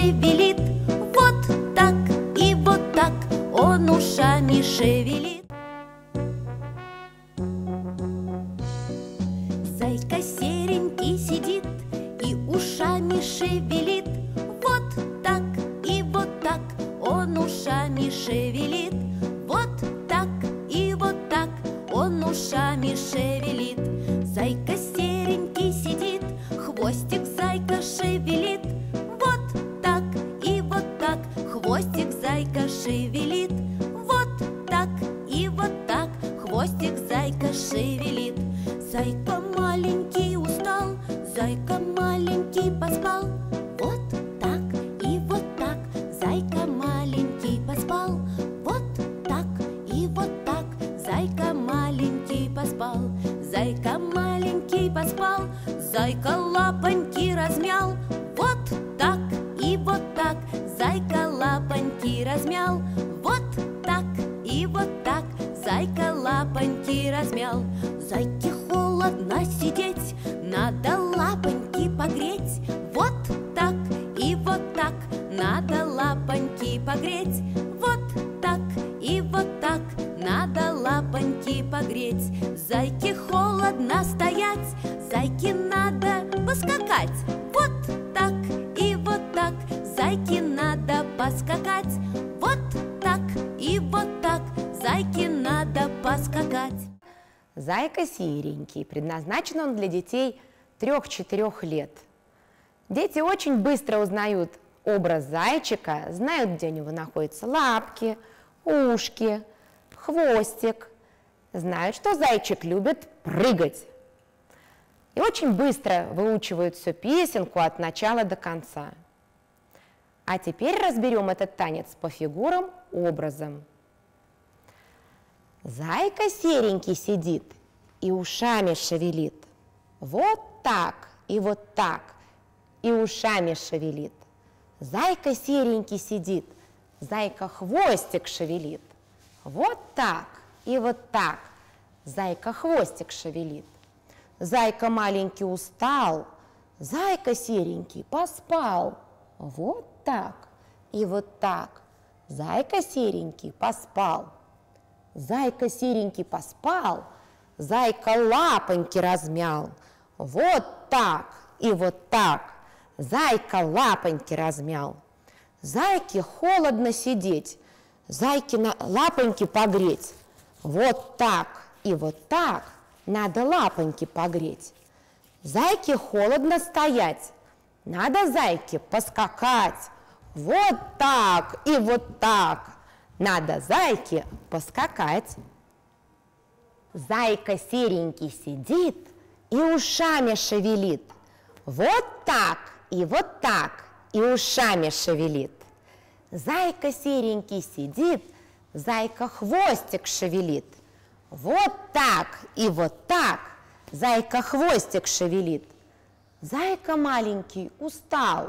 шевелит. Вот так и вот так он ушами шевелит. Зайка серенький сидит и ушами шевелит. Вот так и вот так он ушами шевелит. Вот так и вот так он ушами шевелит. Зайка серенький сидит, хвостик зайка шевелит. Вот так и вот так хвостик зайка шевелит. Вот так и вот так хвостик зайка шевелит. Зайка маленький устал, зайка маленький поспал. Вот так и вот так зайка маленький поспал. Вот так и вот так зайка маленький поспал. Зайка маленький поспал, зайка лапоньки размял. Вот так и вот так зайка лапоньки размял. Вот так и вот так зайка лапоньки размял. Зайке холодно сидеть, надо лапоньки погреть. Вот так и вот так надо лапоньки погреть. Вот так и вот так надо лапоньки погреть. Зайке холодно стоять, зайке надо поскакать. Вот так и вот так зайке надо поскакать. Вот так и вот так зайке надо поскакать. Зайка серенький, предназначен он для детей 3-4 лет. Дети очень быстро узнают образ зайчика, знают, где у него находятся лапки, ушки, хвостик, знают, что зайчик любит прыгать. И очень быстро выучивают всю песенку от начала до конца. А теперь разберем этот танец по фигурам, образом. Зайка серенький сидит и ушами шевелит. Вот так и вот так, и ушами шевелит. Зайка серенький сидит, зайка хвостик шевелит. Вот так и вот так, зайка хвостик шевелит. Зайка маленький устал, зайка серенький поспал. Вот так и вот так, зайка серенький поспал. Зайка серенький поспал, зайка лапоньки размял. Вот так и вот так, зайка лапоньки размял. Зайке холодно сидеть, зайке лапоньки погреть. Вот так и вот так надо лапоньки погреть. Зайке холодно стоять, надо зайке поскакать. Вот так и вот так надо зайке поскакать. Зайка серенький сидит и ушами шевелит. Вот так и вот так, и ушами шевелит. Зайка серенький сидит, зайка хвостик шевелит. Вот так и вот так, зайка хвостик шевелит. Зайка маленький устал,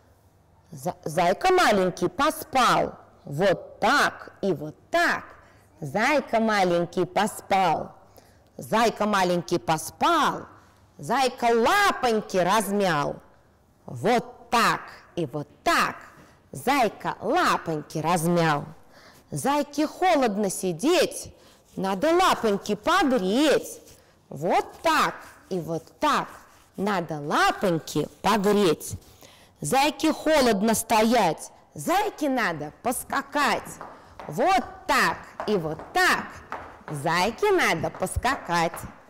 зайка маленький поспал. Вот так и вот так, зайка маленький поспал. Зайка маленький поспал, зайка лапоньки размял. Вот так и вот так, зайка лапоньки размял. Зайке холодно сидеть, надо лапоньки погреть. Вот так и вот так, надо лапоньки погреть. Зайке холодно стоять, зайке надо поскакать. Вот так и вот так, зайке надо поскакать.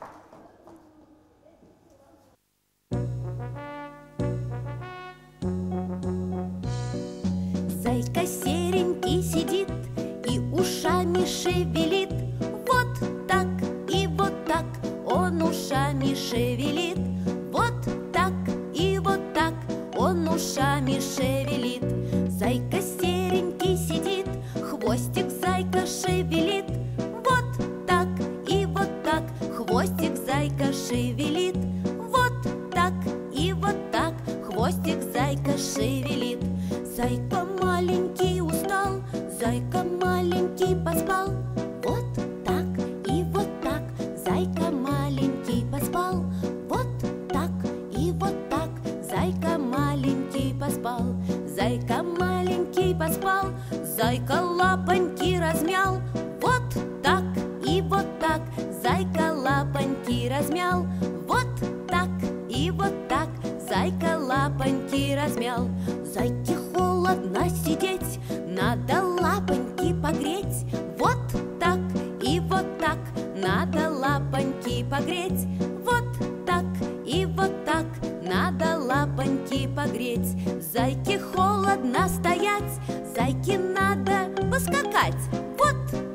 Зайка серенький сидит и ушами шевелит. Вот так и вот так он ушами шевелит. Вот так и вот так он ушами шевелит. Зайка серенький сидит, хвостик зайка шевелит. Вот так и вот так хвостик зайка шевелит. Вот так и вот так хвостик зайка шевелит. Зайка маленький устал, зайка маленький поспал. Вот так и вот так зайка маленький поспал. Вот так и вот так зайка маленький поспал. Зайка Зайка лапоньки размял, вот так и вот так. Зайка лапоньки размял, вот так и вот так. Зайка лапоньки размял. Зайке холодно сидеть, надо лапоньки погреть. Вот так и вот так, надо лапоньки погреть. Вот так и вот так, надо лапоньки погреть. Зайке холодно стоять, зайке надо поскакать. Вот